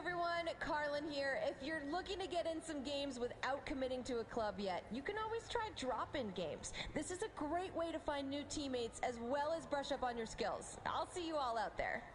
everyone, Carlin here. If you're looking to get in some games without committing to a club yet, you can always try drop-in games. This is a great way to find new teammates as well as brush up on your skills. I'll see you all out there.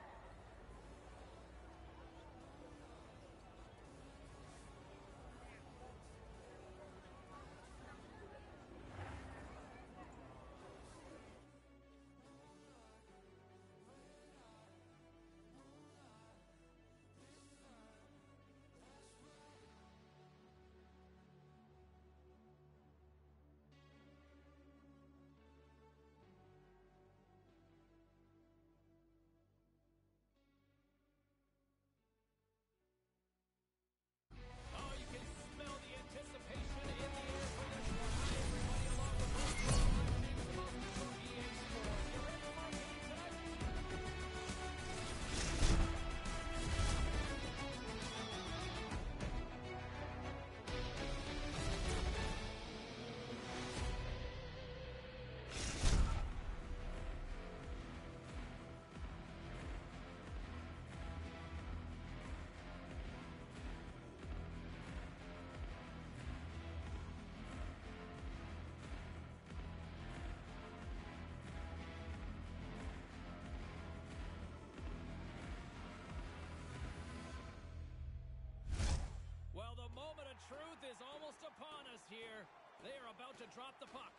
Well, the moment of truth is almost upon us here. They are about to drop the puck.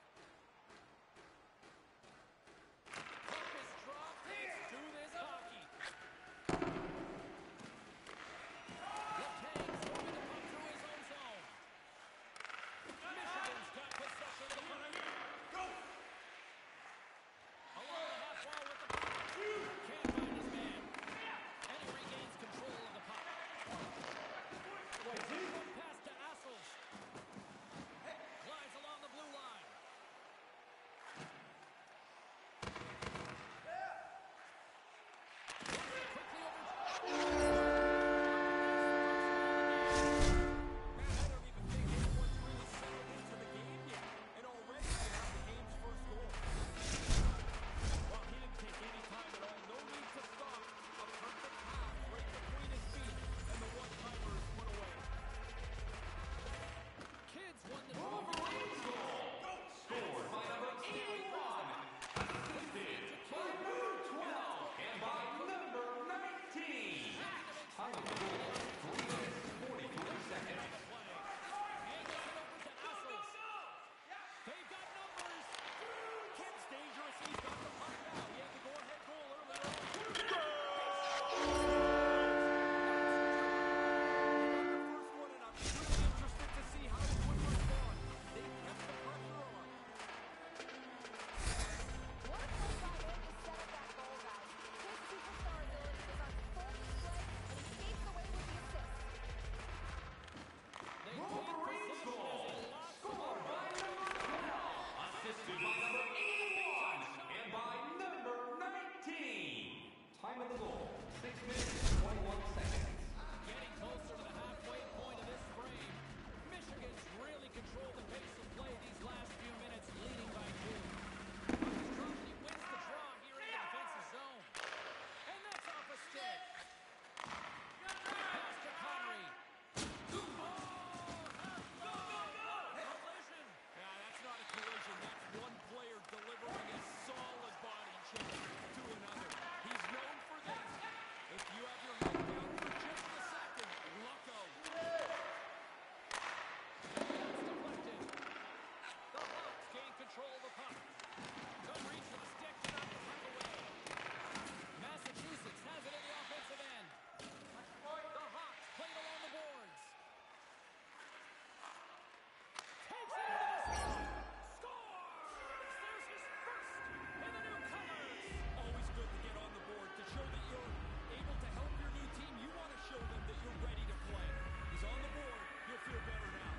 Puck is dropped. Let's do this hockey. Letang's throwing the puck through his own zone. Michigan's got possession of the puck. Go! Along the half wall with the puck. Can't find his man. And he regains control of the puck. Pass to Assels. Glides along the blue line. Quickly over. Man, I don't even think anyone's really settled into the game yet. And already they have the game's first goal. Well, he didn't take any time at all. No need to stop. A perfect pass right between his feet. And the one-timer is put away. Kids won the Wolverines goal. Scored by number 81. Assisted by number 12. And by number 19. Time of the goal, 3 minutes, 43 seconds. Angles it over to Assels. They've got numbers. Kid's dangerous. He's got the puck now. He had the go-ahead goal earlier on. First one, and I'm really interested to see how he would respond. They kept the pressure on. What a play by him to set up that goal, guys. His superstar ability is on full display, and he skates away with the assist. They Wolverines goal. Scored by number 12. Assisted by number 81. And by number 19. Time of the goal, 6 minutes, 21 seconds. Getting closer to the halfway point of this frame. Michigan's really controlled the pace of play these last few minutes, leading by 2. He wins the draw here in the defensive zone. And that's off a stick. Pass to Connery. Collision. Yeah, that's not a collision. That's one player delivering a solid body check to another. He's known for this. If you have your head down for just a second, look out. That's deflected. The Hawks gain control of the puck. Don't reach for the stick to knock the puck away. Massachusetts has it in the offensive end. The Hawks played along the boards. Takes it into the zone. Scores! There's his first in the new colors. Always good to get on the board to show that you're able to help your new team. You want to show them that you're ready to play. He's on the board. You'll feel better now.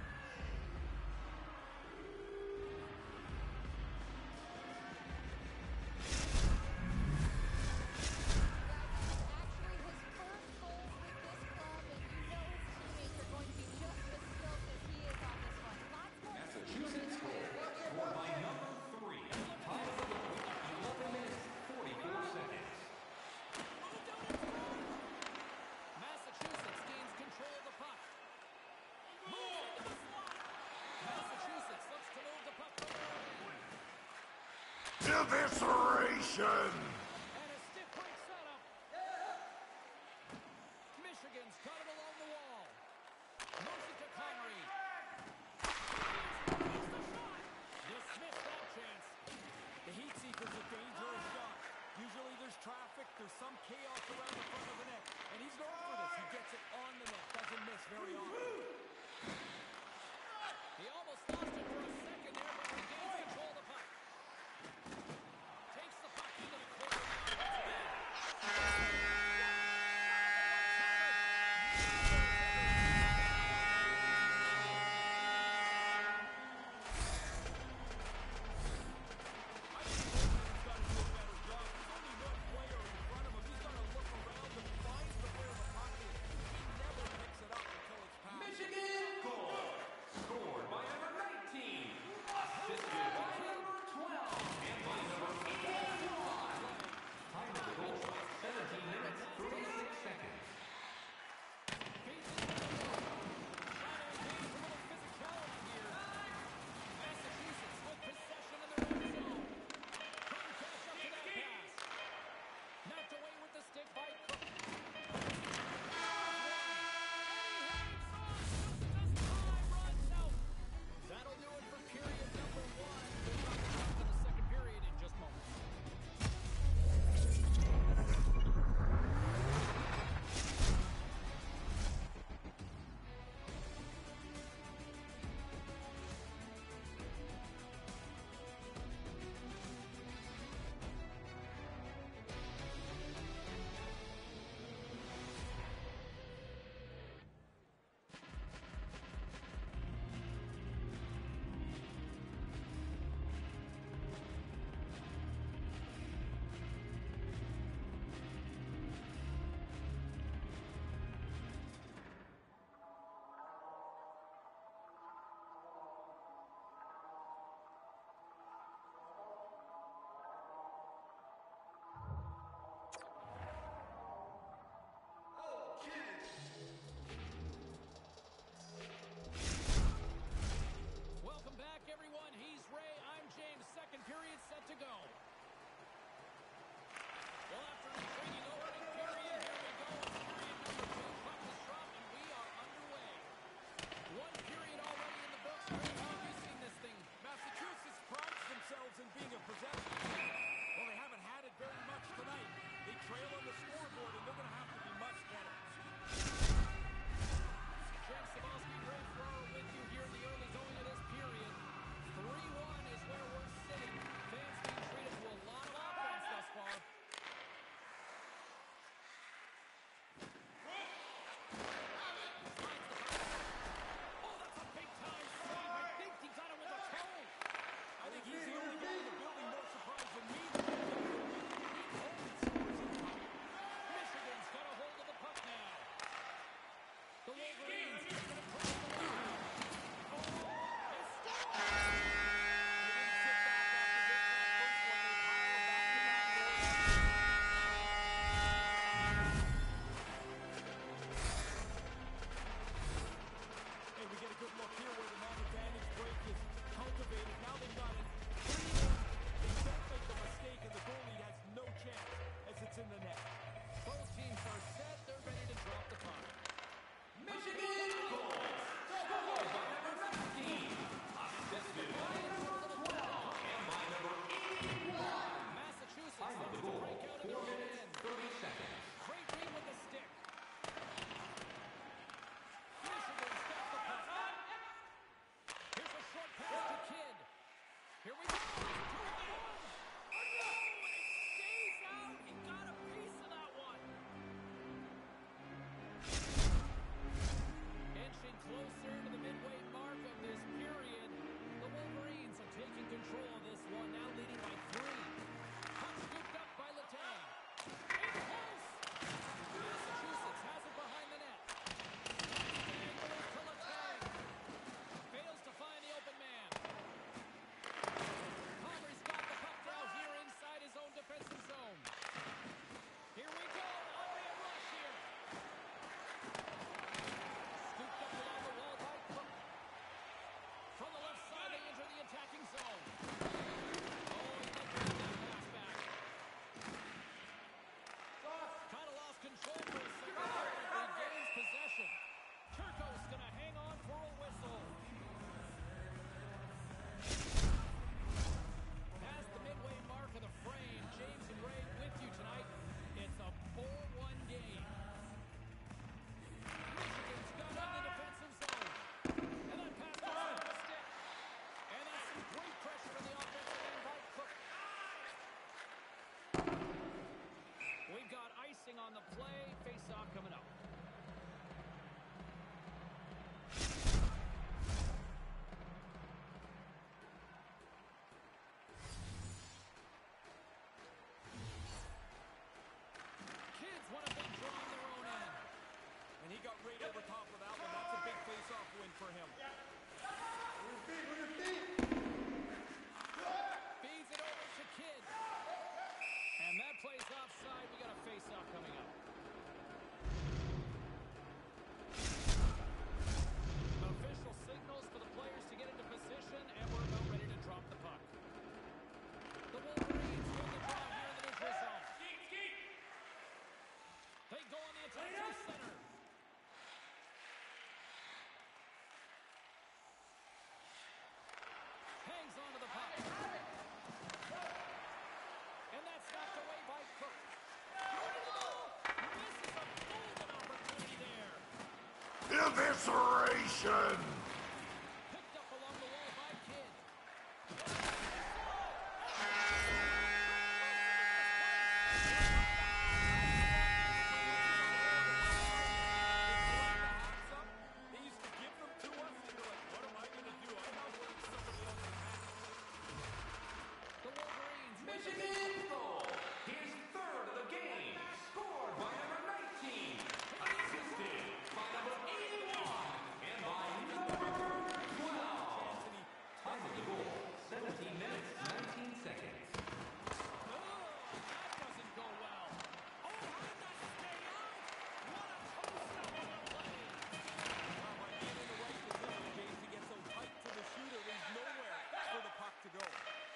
Actually, his first goals with this club, and you know his teammates are going to be just as stoked as he is on this one. Lots more Massachusetts goal. Evisceration! And a stiff break setup. Michigan's got it along the wall. Moves it to Connery. Makes the shot. Dismissed that chance. The heat seeker's a dangerous shot. Usually there's traffic, there's some chaos around the front of the net. And he's known for this. He gets it on the net. Doesn't miss very often. He almost lost it for a second there, but regains control of the puck. Takes the puck into the corner now. Michigan goal. Scored by number 19. Assisted by number 12. And by number 85. Time of the goal, 17 minutes, 36 seconds. Massachusetts with possession in their own zone. Couldn't catch up to that pass. Knocked away with the stick by Cook. That'll do it for period number 1. We'll come back to the second period in just moments. Welcome back, everyone. He's Ray. I'm James. Second period set to go. Well, after an intriguing opening period, here we go. Period number 2. Puck is dropped, and we are underway. One period already in the books. Ray, how have you seen this thing? Massachusetts prides themselves in being a possession team. Well, they haven't had it very much tonight. They trail on the scoreboard, and they're going to have to be much better. James Cebulski, Ray Ferraro with you here in the early going of this period. 3-1 is where we're sitting. Fans being treated Evisceration! Picked up along the wall by Kidd. They used to give them to us, and you're like, what am I going to do? I'm not wearing somebody else's hat. The Wolverines. Michigan goal. His third of the game. Scored by number 19. Assisted by number 81. And by number 12. Time of the goal. 17 minutes, 19 seconds. Oh, that doesn't go well. Oh, how did that stay out? What a post-up on the play. Well, by being in the right position, James, he gets so tight to the shooter, there's nowhere for the puck to go.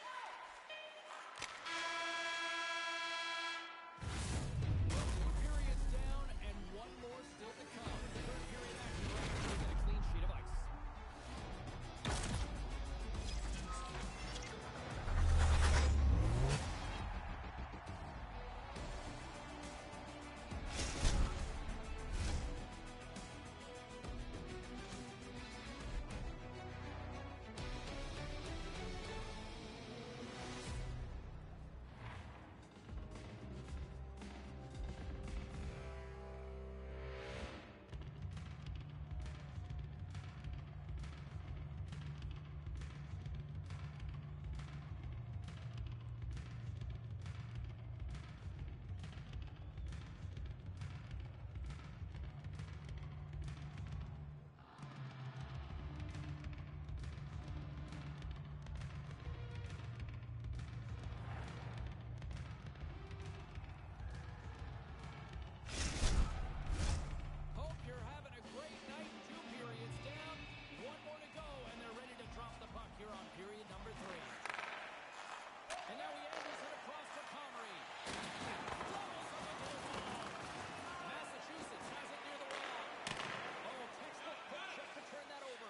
Well, 2 periods down and 1 more still to come. The third period action right here is a clean sheet of ice. Hope you're having a great night. 2 periods down, 1 more to go, and they're ready to drop the puck here on period number 3. And now he angles it across to Comrie. Doubles on the goal wall. Massachusetts has it near the wall. Oh, textbook quick check to turn that over.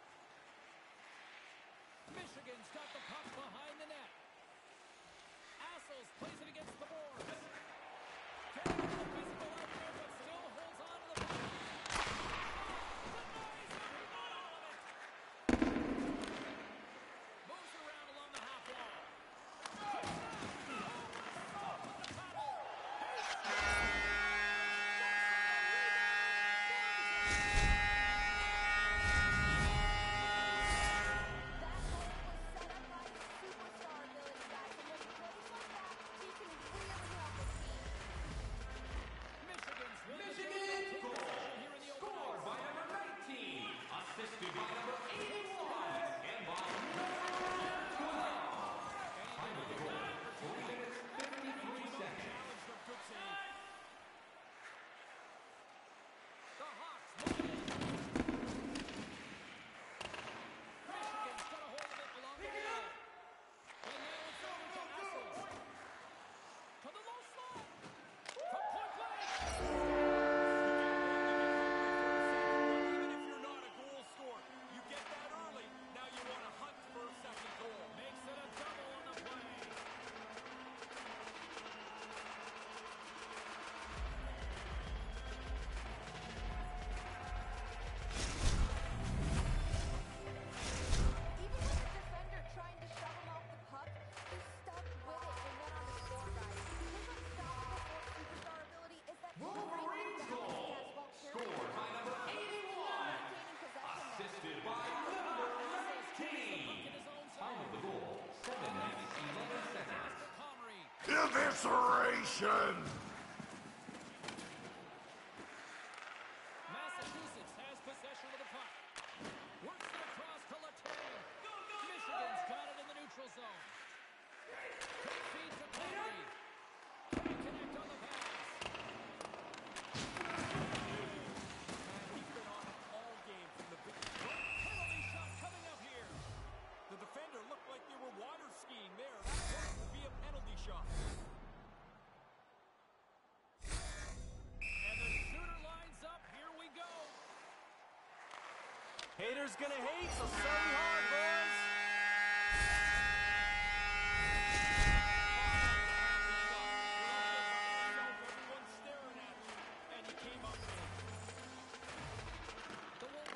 Michigan's got the puck behind the net. Assels plays it against the boards. Getting a little physical out there, but still holds on to the puck. Denies it, not all of it. Moves around along the half wall. Puts it up. Oh, what a stop on the paddle. That goal was set up by his superstar ability, guys. And when he plays like that, he can really help his team. Michigan goal. Scored by number 19. Assisted by number 81. And by number 12. Time of the goal. 4 minutes, 53 seconds. Good save. The Hawks look in. Michigan's got a hold of it along the wall. And now it's over to Assels. To the low slot. From point blank. Even if you're not a goal scorer, you get that early. Now you want to hunt for a second goal. Makes it a double on the play. Even with the defender trying to shove him off the puck, he stuck with it and went on to score, guys. His unstoppable superstar ability is that he Wolverines breaks down goal. his while Scored by number 81. maintaining possession there. Assisted by number 19. In his own Time of the goal. 7 minutes, 11 seconds. for Comrie. Evisceration! Massachusetts has possession of the puck. Works it across to Letang. Michigan's got it in the neutral zone. Quick feed to Comrie. Can't connect on the pass. He's been on it all game from the big penalty shot coming up here. The defender looked like they were water skiing there. That would be a penalty shot. And the shooter lines up. Here we go. Haters gonna hate, so study hard, boys. Everyone's staring at you, and you came up with it. The Wolverines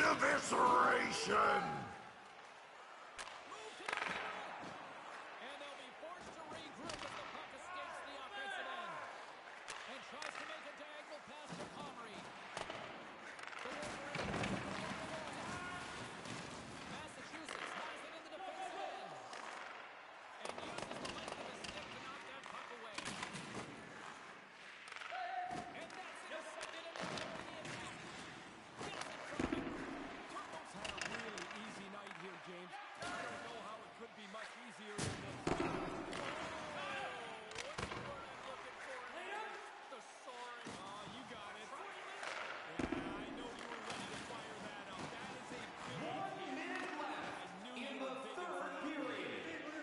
Evisceration! Move to the middle. And they'll be forced to regroup as the puck escapes the offensive end. And tries to make a diagonal pass to Comrie. The Wolverines. Massachusetts has it in the defensive end. And uses the length of his stick to knock that puck away. And that's intercepted and knocked over the attack. Gets it from him. Turbo's had a really easy night here, James. I don't know how it could be much easier than this. What's the word I'm looking for? The soaring. Oh, you got it. Yeah, I know you were ready to fire that up. That is a big 1 minute left I knew in you the were digging for third that. period.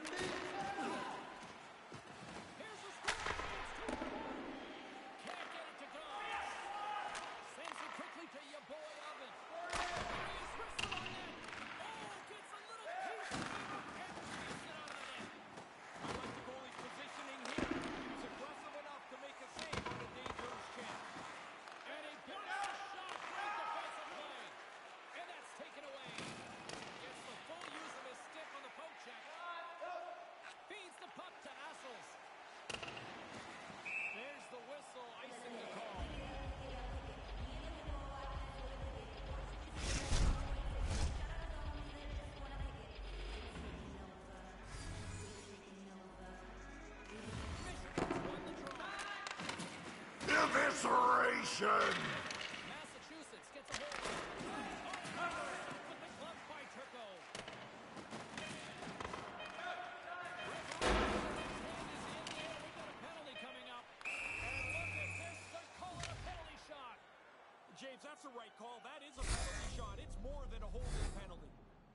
Here's the score. It's 2-1. Can't get it to go. Sends it quickly to your boy Oven. His wrist on net. Oh, gets a little piece of it and shoots it out of the net. I like the goalie's positioning here. He was aggressive enough to make a save on a dangerous chance. And he puts a shot. Great defensive play. And that's taken away. Gets the full use of his stick on the poke check. Feeds the puck to Assels. There's the whistle, icing the call. Michigan's won the draw. Evisceration! Massachusetts gets a hold of it. Oh, with the glove by Turco. We've got a penalty coming up. And look at this. They're calling a penalty shot. James, that's the right call. That is a penalty shot. It's more than a holding penalty.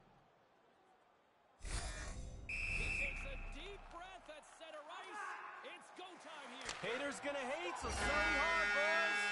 He takes a deep breath at center ice. It's go time here. Haters gonna hate, so study hard, boys.